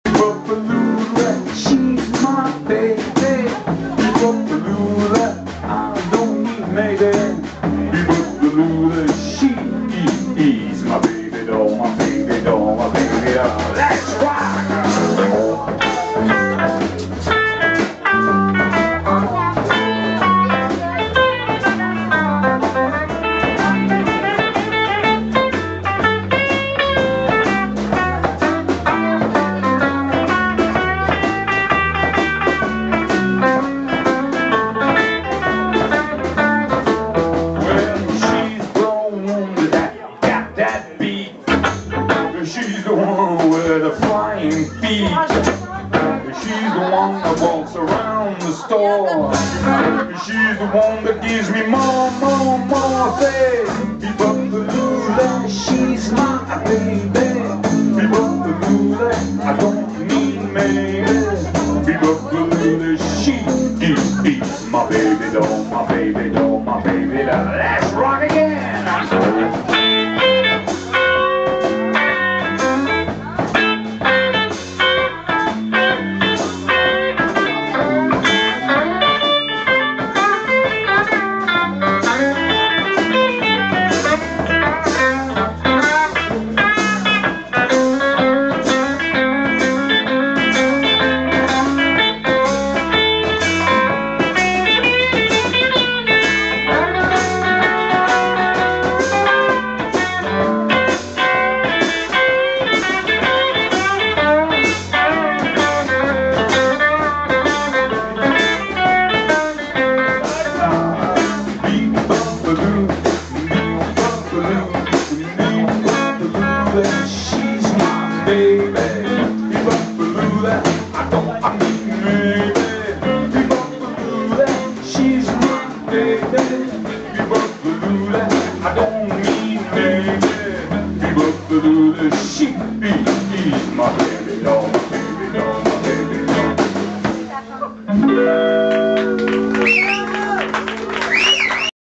Lula, she's my baby. Lula, I don't need maybe. Lula, she is my baby doll, my baby doll, my baby doll. Let's rock! She's the one with the flying feet. She's the one that walks around the store. She's the one that gives me more. Say, Lula, she's my baby. Lula, I don't mean maybe. Lula, she is my baby doll, my baby doll, my baby doll. Let's rock again. She's my baby. Lula, I don't mean maybe. Lula, she's my baby. Lula, I don't mean maybe. Lula, she is my baby doll.